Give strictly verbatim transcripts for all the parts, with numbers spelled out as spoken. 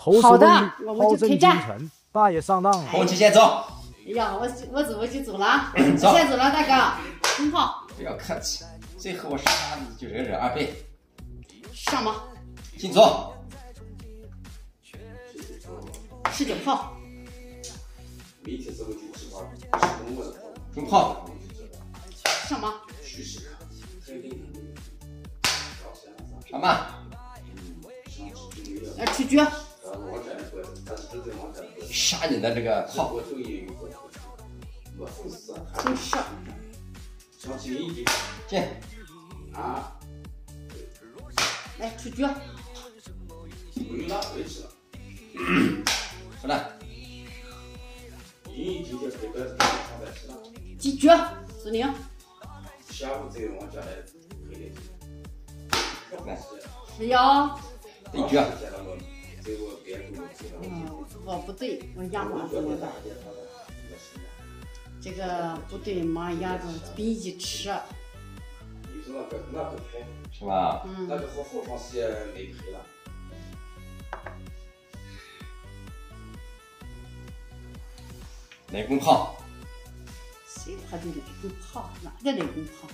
好的，我们就开战。 大爷上当了。 红旗先走。 哎呀，我我怎么就走了？我先走了，大哥。很好。 不要客气，最后我杀你就人人二倍。 上马。 进左。 十九号。 中炮。 上马。 上马。 来出局。 杀你的这个炮。 真是。 进。 啊。 来出局。 出来。 击局。死宁。 下午再往家来回来。 十幺。 对局。 嗯，我不对，我压马子了。这个不对，马压着比一吃。 是吧？ 嗯。 那个和后方是也没赔了。 雷公炮。 谁他的雷公炮？哪个雷公炮？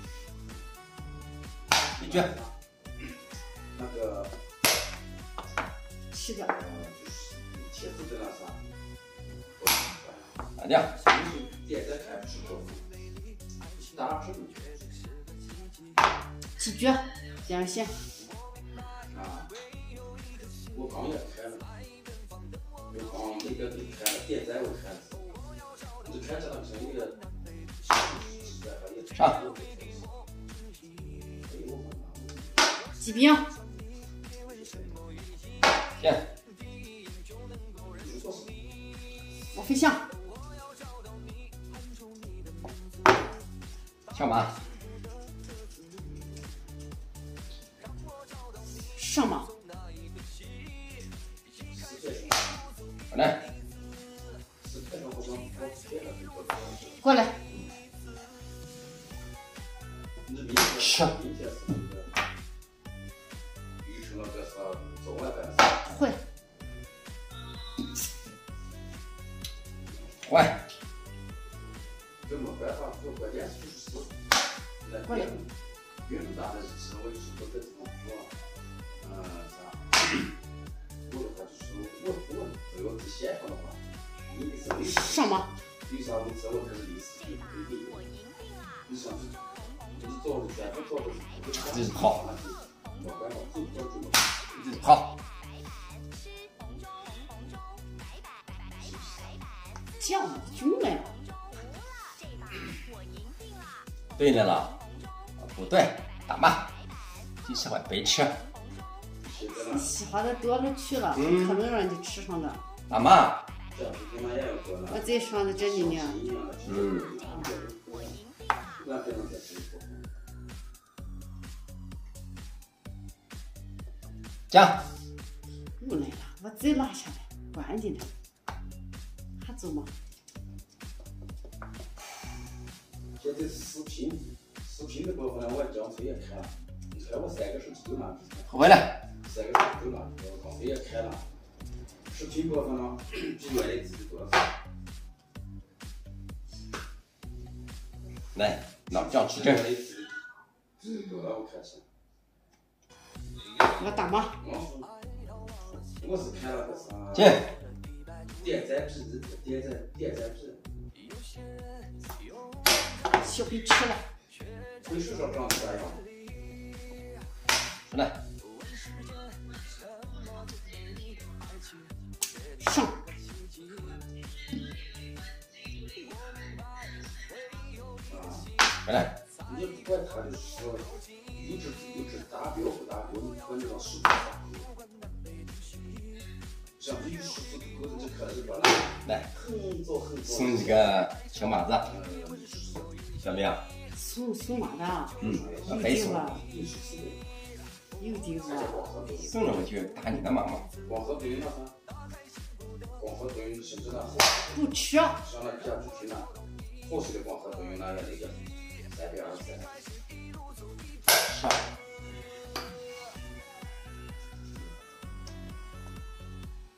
一局。 那个。 吃点。 铁子在那啥？ 打掉。 点在开始后，打什么？ 几局？两线。 啊，我刚也开了，我刚那个给开了，点在我开了，你就看这两天那个上。 骑兵。 线。 我飞象。 上马。 上马。 过来。 过来。 上。 会。 坏。 这么办法，我关键是过来。 越大的是我就是说这种说，嗯啥，我的话就是我我只要是先锋的话，你是历史上马。 为啥我知道它是历史对不对？你想是，你做的先锋做的， 这是炮。 没办法，自己做主。 这是炮。 将军来了。 对来了。不对，打骂。你喜欢白吃。 你喜欢的多了去了， 嗯、 可能让你吃上的。 打骂。 我再放在这里面。 嗯。将。 又来了，我再拉下来，管你呢。还走吗？ 现在是视频，视频的部分我江飞也开了，你看我三个手机都拿着。 回来。 三个手机都拿着，江飞也开了。视频部分呢，比原来自己多了。 来，老将吃正。 嗯。多了我看起。 我打吗？ 我是看了个啥？ 进。 点赞制，点赞点赞制。 小兵吃了。 回手上长得咋样？ 出来。 上。 回来。 你不管他就是说，有只有只达标不达标，你管这个数字咋？像这个数字狗子就开始把那来， 很早很早。 送你个小马子，小明。 送送马的。 嗯， 有白送。 有这个。 送了我就打你的马嘛。 光合作用那啥？光合作用甚至那后。 不吃。 像那皮下主体那后续的光合作用那个那个三点二三。 上。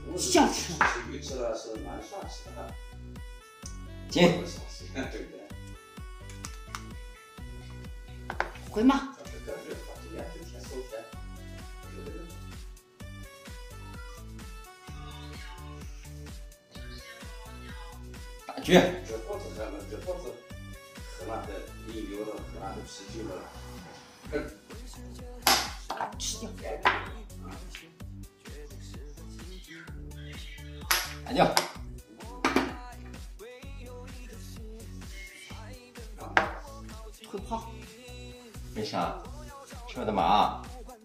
想吃。 吃鱼吃了是蛮爽吃的。 进。 对不对？ 会吗？ 这个这个今年这天收天，这个。 大局。 这货子咱们这货子，河南的引流了，河南的啤酒了。 吃掉。 打掉。 退炮。 为啥？吃我的马。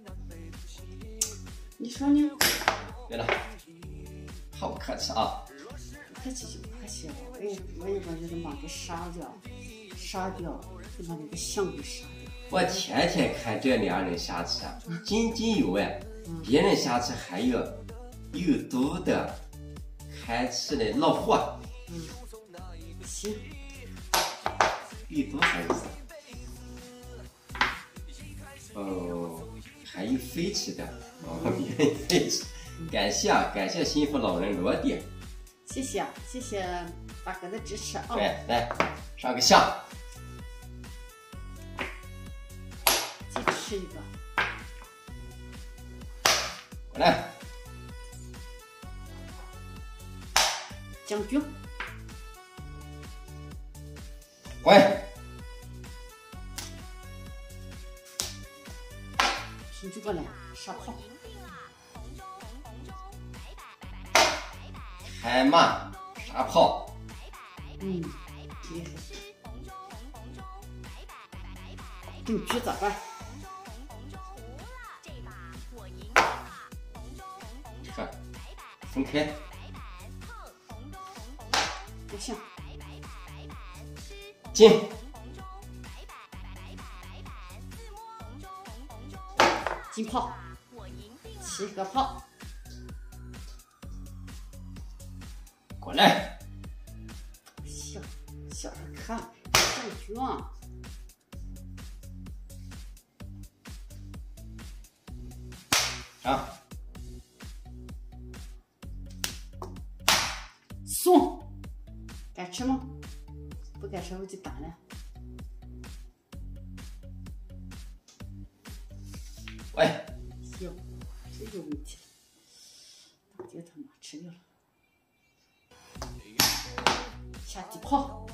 你说呢？ 对了，好不客气啊。 不客气就不客气了。我也我也把这个马给杀掉，杀掉，就把那个象给杀掉。 我天天看这两人下棋，津津有味。别人下棋还有有毒的，看起来老虎。 嗯，行。 有毒啥意思？哦，还有废弃的，哦，别人废弃。感谢啊，感谢幸福老人罗弟。 谢谢谢谢大哥的支持啊！ 对，来上个象。 再吃一个。 过来。 将军。 滚。 平局过来，杀炮。 开马，杀炮。 嗯，厉害。定局咋办？ 看，分开。 不行。 进。 进炮。七个炮。 过来。 小小人看，将军啊！ 上。 送。敢吃吗？不敢吃我就打了。 喂。 行，这有问题。大姐他妈吃掉了。下地炮。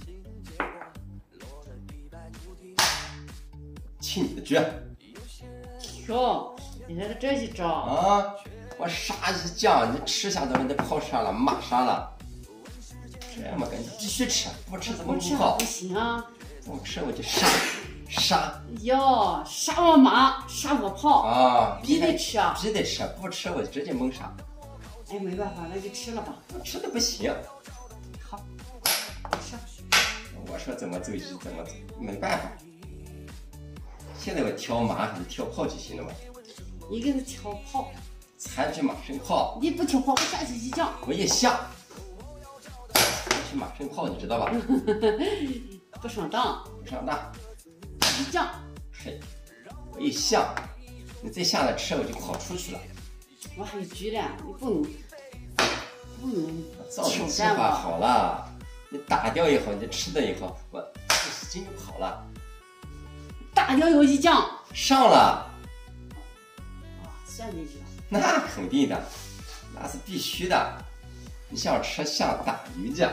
亲你的局。 哟，你看这一招啊！我杀一将，你吃下都你炮杀了，马杀了。这么跟你继续吃，不吃怎么不好？ 不行啊！ 不吃我就杀杀。 哟，杀我马，杀我炮啊！ 必得吃啊！ 必得吃，不吃我就直接猛杀。 哎，没办法，那就吃了吧。 吃的不行。 好，吃。 我说怎么走就怎么走，没办法。现在我调马还是调炮就行了嘛？ 一个是调炮， 残局马身炮。 你不调炮，我下去一将。 我一下。残局马身炮，你知道吧？ 不上当。 不上当。 一将。 嘿，我一下，你再下来吃，我就跑出去了。 我还有局呢，你不能不能早就计划好了，你打掉以后，你吃了以后，我一使劲就跑了。 打掉有一将上了。 啊，算进去了。 那肯定的，那是必须的。你想吃像打鱼去？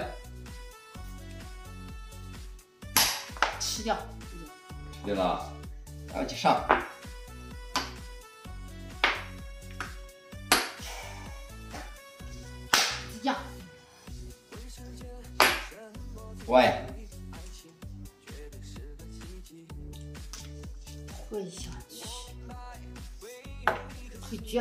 吃掉。 吃对了，然后就上。 一将。 喂。 退下去。退局。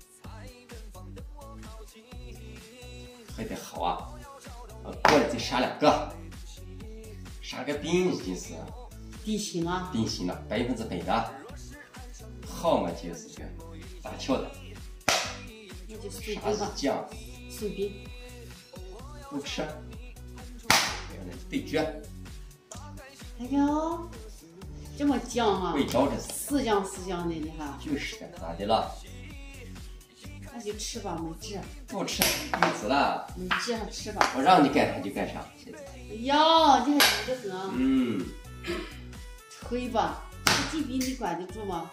退得好啊！我过来再杀两个，杀个兵已经是定型啊！ 定型了，百分之百的。号码就是个打跳的。 那就送兵啥是吧。 将？ 送兵。 不吃。对决。 哎呀，这么犟啊！ 会招着四将四将的，你看。 就是的，咋的了？ 那就就吃吧，没治。 不吃病死了。 没治还吃吧。 我让你干啥就干啥，现在。 哟，你还记得很？ 嗯。 吹吧，这金币你管得住吗？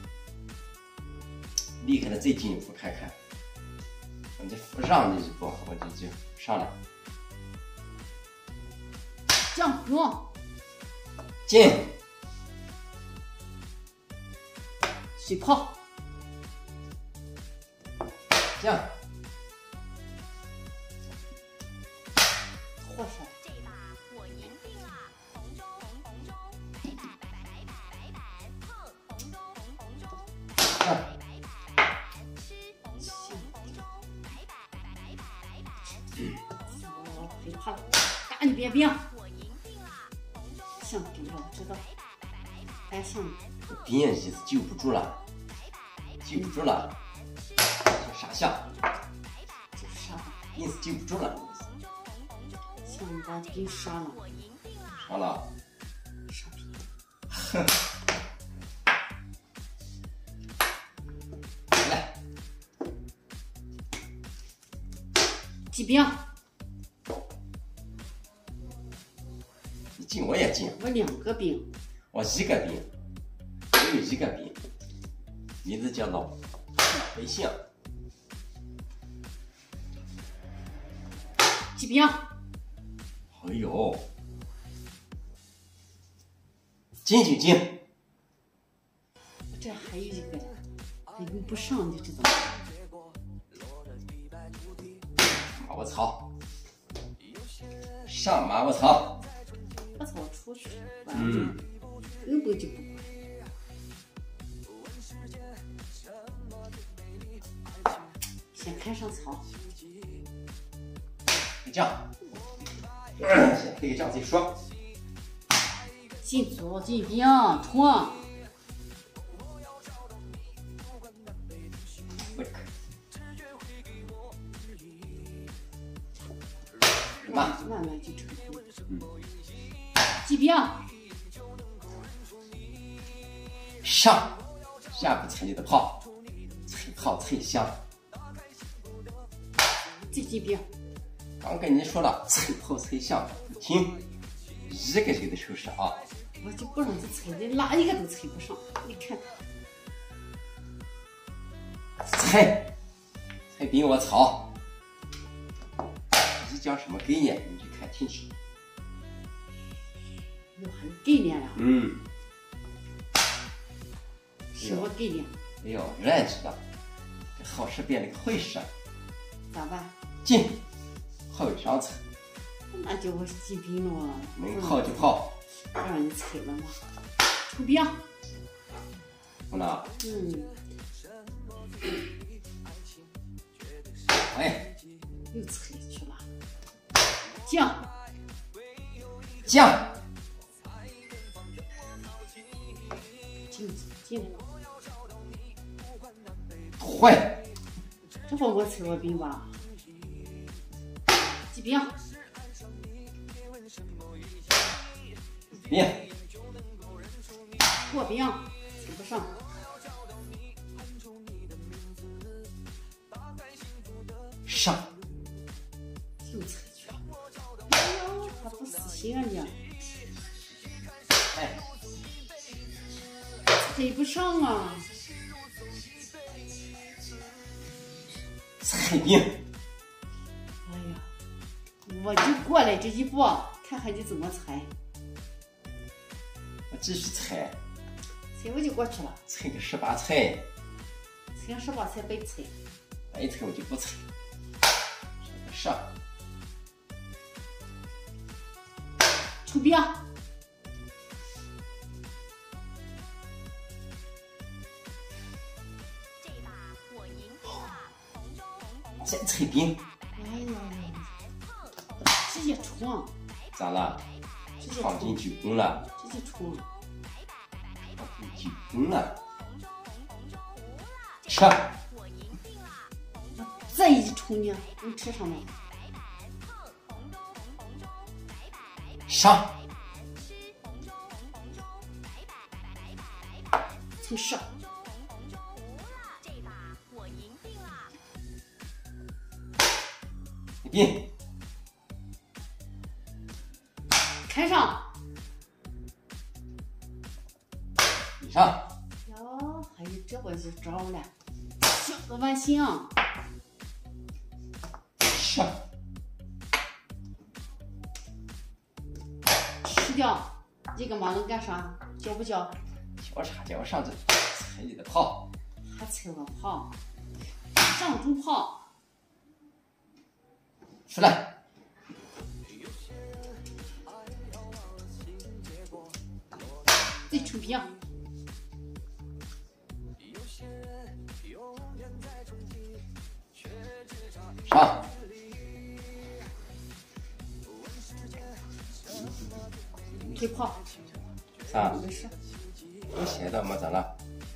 厉害的再进一步看看。我这让你一步，我这就上来。 降平。 进。 水泡。 降。 祸水。 这把我赢定了，红中红红中，白板白白白白板，碰红中红红中，白白白板，吃红中红中，白板白白白板。 我害怕了，打你边边。 我赢定了，红中像兵了，我知道。哎，像兵意思救不住了，救不住了，傻象。 就杀了， 意思救不住了。 像把兵杀了。 杀了。 傻逼。 哼。来。 几兵？ 你进我也进。 我两个兵。 我一个兵，我有一个兵，名字叫老百姓。 几兵？ 哎呦，进就进。 我这还有一个，还用不上，你知道吗？ 马我操！上马我操！ 我操，我出去。 嗯。 根本就不管。先开上草。 这样，先配个仗再说。 进左进兵冲！慢慢慢就成功。 嗯。 骑兵。 上，下不踩你的炮，踩炮踩香。 这几兵， 刚跟你说了，踩炮踩香，不听，一个一个的收拾啊！ 我就不让他踩的，哪一个都踩不上。你看， 踩，踩兵我操！这叫什么概念？你去看清楚。 有还有概念呀？ 嗯。 什么概念？ 哎呦，认识的，这好事变了个坏事。 咋办？ 进，后上踩。 那就我骑兵了嘛。 能跑就跑。 不让你踩了吗？出兵。 不能。 嗯。 哎。 又踩去了。将。 将。 进进。 坏。 这会我踩我兵吧？骑兵。 兵。 破兵，踩不上。 上。 又踩去了。哎呦，他不死心啊你！ 哎。 踩不上啊！ 踩兵。 哎呀，我就过来这一步，看看你怎么踩。 我继续踩。 踩我就过去了。 踩个十八踩。 踩十八踩白踩。 白踩我就不踩。上。 出兵。 再踩兵。 哎呀，直接冲！ 咋了？闯进九宫了。 直接冲！ 闯进九宫了。吃。 再一冲呢，能吃上吗？ 上。从上。 定， 开上。 以上。 哟，还有这我就招了，小的万幸。 上。 吃掉。这个马能干啥？教不教？ 教啥教？上这踩你的炮。 还踩我炮？上中炮。 出来。 再冲平。 上。 推炮。 啊， 没事。 有写的没咋了？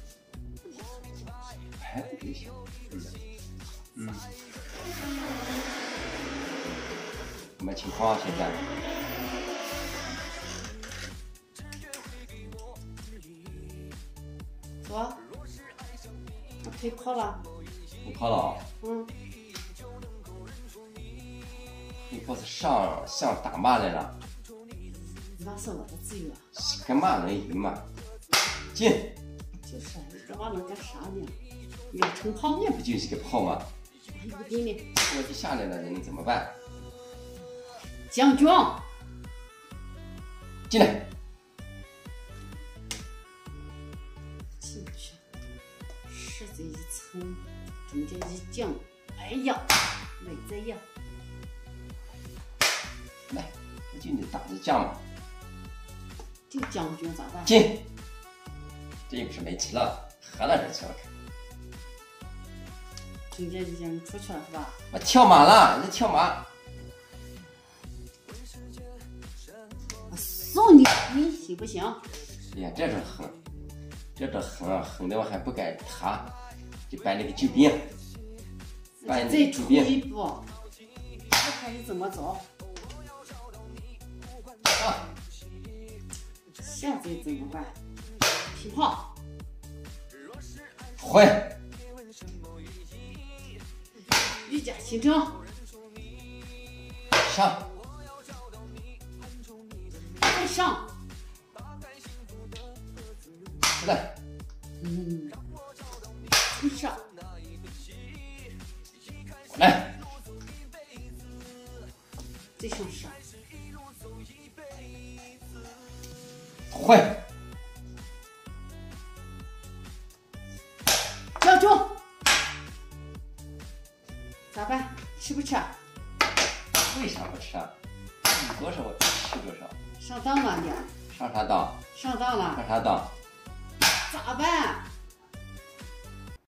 还有写。嗯。嗯。什么情况现在？ 左。我推炮了。 你炮了？ 嗯。 你不是上向打骂来了？ 那是我的自由啊。 跟马能赢嘛？进。 就是你这马能干啥呢？远程炮。 那不就是个炮吗？ 有的呢。 我就下来了，人怎么办？ 将军。 进来。 进去。是这一层，中间一将。哎呀，没这样。 来，我就你打着将嘛。 这个将军咋办？ 进。这又不是没吃了，喝了这去了。 中间已经出去了是吧？ 我跳马了，你跳马。 我送你，你行不行？ 哎呀，这种狠，这种狠啊，狠的我还不敢踏，就搬那个救兵。搬再出一步，我看你怎么走。 啊！ 现在怎么办？平炮。 回。 御驾亲征。 上。 再上。 出来。 嗯。再上。 来。 再上上。 回。 将军。咋办？吃不吃？ 为啥不吃啊？你多少我吃多少。 上当了你。 上啥当？ 上当了。 上啥当？ 咋办？